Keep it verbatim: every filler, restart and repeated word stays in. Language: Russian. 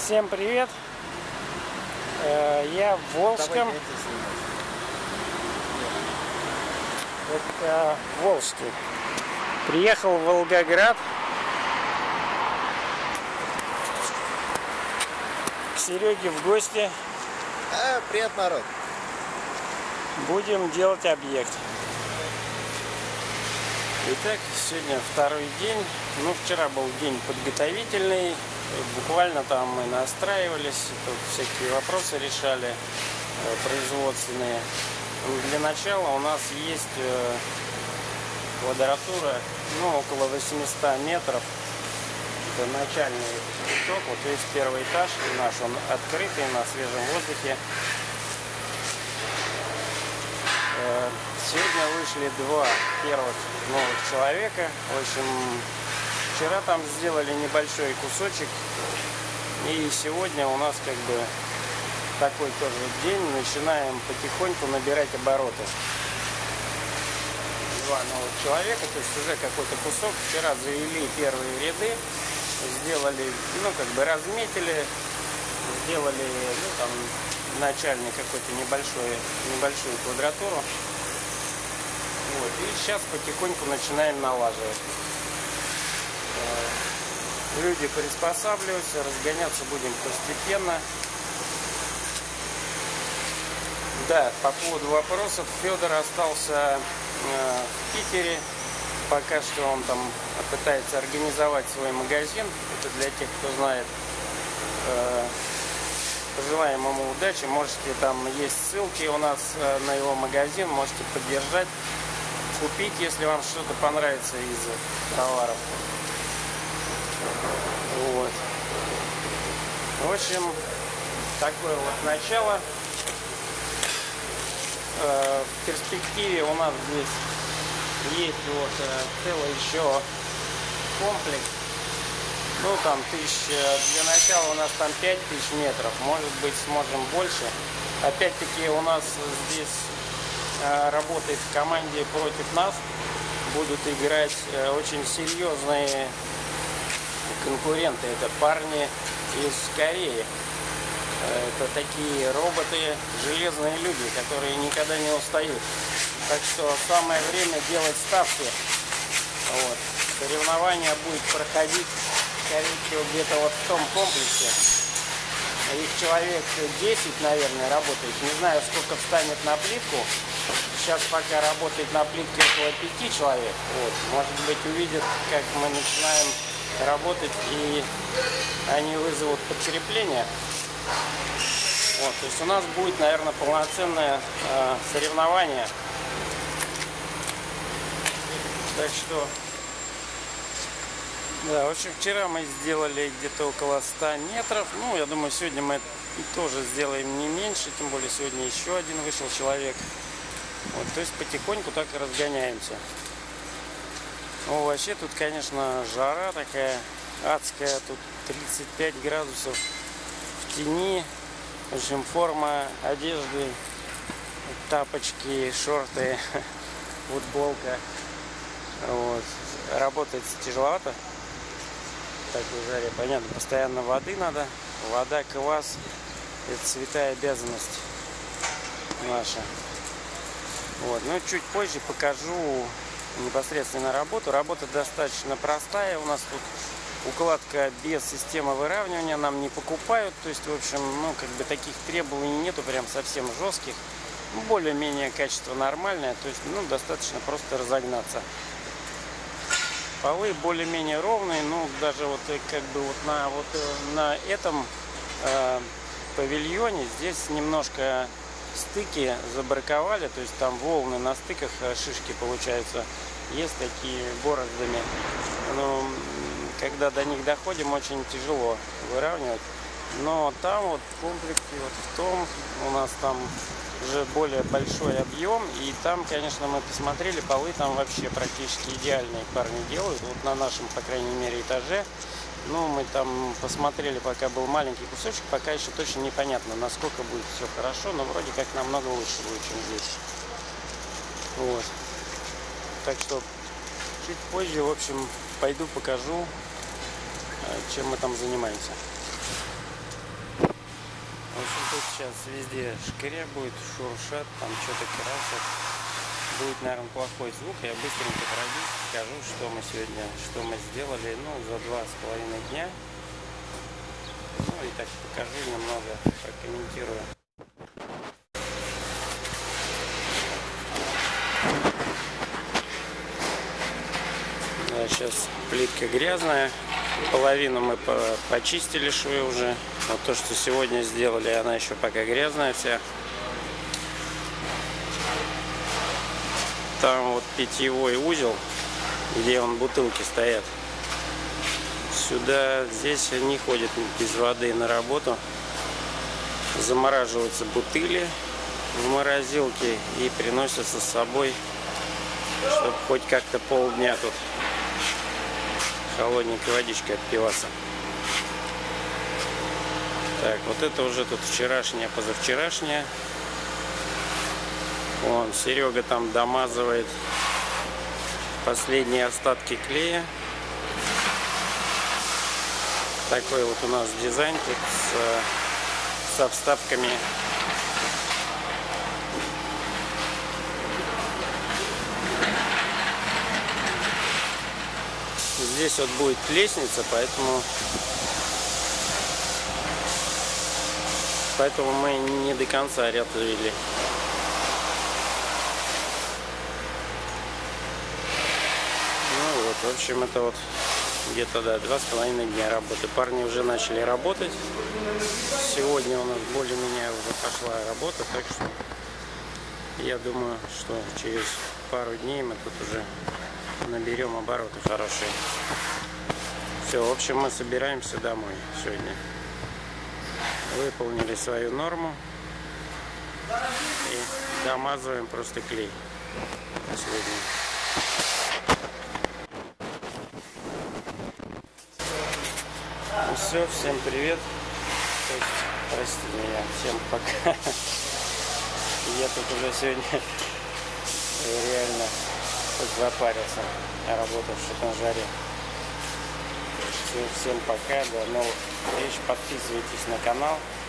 Всем привет! Я в Волжском. Это Волжский. Приехал в Волгоград к Сереге в гости. А, привет, народ! Будем делать объект. Итак, сегодня второй день. Ну, вчера был день подготовительный. Буквально там мы настраивались, тут всякие вопросы решали производственные. Для начала у нас есть квадратура, ну, около восьмисот метров. Это начальный кусок. Вот весь первый этаж наш, он открытый, на свежем воздухе. Сегодня вышли два первых новых человека. В общем, вчера там сделали небольшой кусочек. И сегодня у нас как бы такой тоже день. Начинаем потихоньку набирать обороты. Два новых человека, то есть уже какой-то кусок. Вчера завели первые ряды. Сделали, ну как бы разметили. Сделали, ну там, начальный какой-то небольшой, небольшую квадратуру. Вот. И сейчас потихоньку начинаем налаживать. Люди приспосабливаются, разгоняться будем постепенно. Да, по поводу вопросов. Федор остался э, в Питере. Пока что он там пытается организовать свой магазин. Это для тех, кто знает. Э, пожелаем ему удачи. Можете, там есть ссылки у нас э, на его магазин. Можете поддержать, купить, если вам что-то понравится из товаров. Вот. В общем, такое вот начало. Э, в перспективе у нас здесь есть вот целый еще комплекс. Ну там тысяча, для начала у нас там пять тысяч метров, может быть сможем больше. Опять-таки у нас здесь э, работает в команде против нас. Будут играть э, очень серьезные конкуренты. Это парни из Кореи. Это такие роботы, железные люди, которые никогда не устают. Так что самое время делать ставки. Вот. Соревнования будет проходить, скорее всего, где-то вот в том комплексе. Их человек десять, наверное, работает. Не знаю, сколько встанет на плитку. Сейчас пока работает на плитке около пяти человек. Вот. Может быть, увидят, как мы начинаем работать, и они вызовут подкрепление. Вот, то есть у нас будет, наверное, полноценное э, соревнование. Так что, да, в общем, вчера мы сделали где-то около ста метров. Ну, я думаю, сегодня мы тоже сделаем не меньше, тем более сегодня еще один вышел человек. Вот, то есть потихоньку так и разгоняемся. Ну, вообще тут, конечно, жара такая адская, тут тридцать пять градусов в тени. В общем, форма одежды, тапочки, шорты, футболка. Вот. Работать тяжеловато. Так, в жаре, понятно, постоянно воды надо. Вода, квас — это святая обязанность наша. Вот. Ну, чуть позже покажу непосредственно работу. Работа достаточно простая. У нас тут укладка без системы выравнивания, нам не покупают. То есть, в общем, ну, как бы таких требований нету прям совсем жестких. Ну, более-менее качество нормальное. То есть, ну, достаточно просто разогнаться. Полы более-менее ровные. Ну, даже вот как бы вот на, вот, на этом э, павильоне здесь немножко стыки забраковали, то есть там волны на стыках, шишки получаются, есть такие бороздами. Но когда до них доходим, очень тяжело выравнивать. Но там вот в комплексе, вот в том, у нас там уже более большой объем, и там, конечно, мы посмотрели, полы там вообще практически идеальные парни делают, вот на нашем, по крайней мере, этаже. Ну, мы там посмотрели, пока был маленький кусочек, пока еще точно непонятно, насколько будет все хорошо, но вроде как намного лучше будет, чем здесь. Вот. Так что чуть позже, в общем, пойду покажу, чем мы там занимаемся. Тут сейчас везде шкрябают, шуршат, там что-то красят. Будет, наверное, плохой звук. Я быстренько пройдусь, покажу, что мы сегодня, что мы сделали, ну, за два с половиной дня. Ну и так покажу немного, прокомментирую. Да, сейчас плитка грязная. Половину мы почистили швы уже. Вот то, что сегодня сделали, она еще пока грязная вся. Там вот питьевой узел, где он бутылки стоят. Сюда, здесь не ходят без воды на работу. Замораживаются бутыли в морозилке и приносятся с собой, чтобы хоть как-то полдня тут холодненькой водичкой отпиваться. Так, вот это уже тут вчерашняя, позавчерашняя. Вон, Серега там домазывает последние остатки клея. Такой вот у нас дизайн тут с, со вставками. Здесь вот будет лестница, поэтому поэтому мы не до конца ряд завели. Ну вот, в общем, это вот где-то, да, два с половиной дня работы. Парни уже начали работать. Сегодня у нас более-менее уже пошла работа, так что я думаю, что через пару дней мы тут уже наберем обороты хорошие. Все, в общем, мы собираемся домой сегодня. Выполнили свою норму и домазываем просто клей последний. Ну все, всем привет. То есть, простите меня, всем пока. Я тут уже сегодня реально запарился, работавший на жаре. Все, всем пока, до новых встреч. Подписывайтесь на канал.